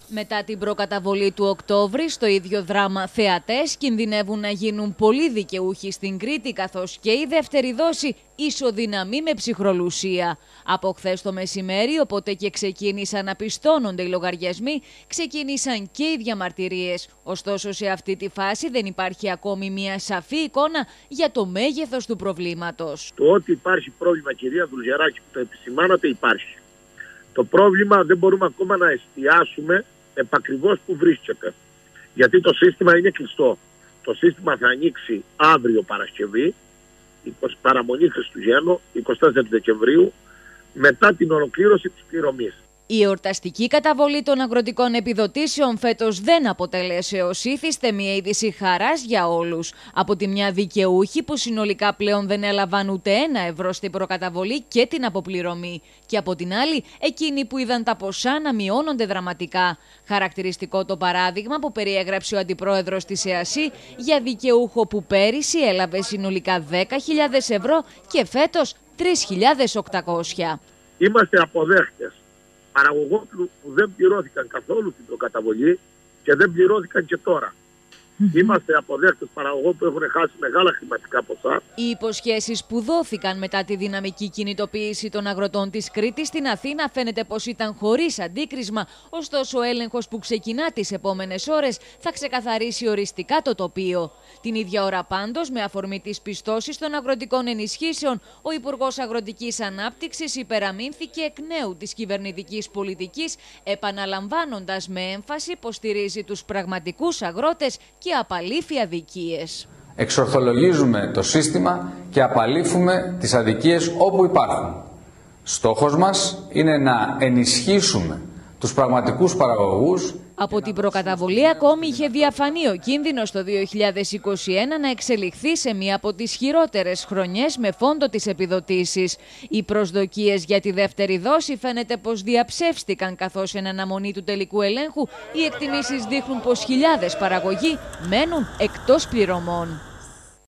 Μετά την προκαταβολή του Οκτώβρη, στο ίδιο δράμα θεατές κινδυνεύουν να γίνουν πολύ δικαιούχοι στην Κρήτη, καθώς και η δεύτερη δόση ισοδυναμεί με ψυχρολουσία. Από χθες το μεσημέρι, οπότε και ξεκίνησαν να πιστώνονται οι λογαριασμοί, ξεκίνησαν και οι διαμαρτυρίες. Ωστόσο, σε αυτή τη φάση δεν υπάρχει ακόμη μια σαφή εικόνα για το μέγεθος του προβλήματος. Το ότι υπάρχει πρόβλημα, κυρία Δουλγεράκη, που το επισημάνατε, υπάρχει. Το πρόβλημα δεν μπορούμε ακόμα να εστιάσουμε επακριβώς που βρίσκεται. Γιατί το σύστημα είναι κλειστό. Το σύστημα θα ανοίξει αύριο Παρασκευή, παραμονή Χριστουγέννου, 24 Δεκεμβρίου, μετά την ολοκλήρωση της πληρωμής. Η εορταστική καταβολή των αγροτικών επιδοτήσεων φέτος δεν αποτέλεσε ως ήθιστε μια είδηση χαράς για όλους. Από τη μια δικαιούχοι που συνολικά πλέον δεν έλαβαν ούτε €1 στην προκαταβολή και την αποπληρωμή. Και από την άλλη εκείνοι που είδαν τα ποσά να μειώνονται δραματικά. Χαρακτηριστικό το παράδειγμα που περιέγραψε ο αντιπρόεδρος της ΕΑΣΥ για δικαιούχο που πέρυσι έλαβε συνολικά €10.000 και φέτος 3.800. Είμαστε αποδέχτες παραγωγών που δεν πληρώθηκαν καθόλου την προκαταβολή και δεν πληρώθηκαν και τώρα. Είμαστε αποδέχτες παραγωγών που έχουν χάσει μεγάλα χρηματικά ποσά. Οι υποσχέσεις που δόθηκαν μετά τη δυναμική κινητοποίηση των αγροτών της Κρήτης στην Αθήνα φαίνεται πως ήταν χωρίς αντίκρισμα, ωστόσο ο έλεγχος που ξεκινά τις επόμενες ώρες θα ξεκαθαρίσει οριστικά το τοπίο. Την ίδια ώρα πάντως, με αφορμή τις πιστώσεις των αγροτικών ενισχύσεων, ο Υπουργός Αγροτικής Ανάπτυξης υπεραμείνθηκε εκ νέου της κυβερνητικής πολιτικής, επαναλαμβάνοντας με έμφαση πως στηρίζει τους πραγματικούς αγρότες και απαλήφει αδικίες. Εξορθολογίζουμε το σύστημα και απαλήφουμε τις αδικίες όπου υπάρχουν. Στόχος μας είναι να ενισχύσουμε τους πραγματικούς παραγωγούς. Από την προκαταβολή ακόμη είχε διαφανεί ο κίνδυνος το 2021 να εξελιχθεί σε μία από τις χειρότερες χρονιές με φόντο τις επιδοτήσεις. Οι προσδοκίες για τη δεύτερη δόση φαίνεται πως διαψεύστηκαν, καθώς εν αναμονή του τελικού ελέγχου οι εκτιμήσεις δείχνουν πως χιλιάδες παραγωγοί μένουν εκτός πληρωμών.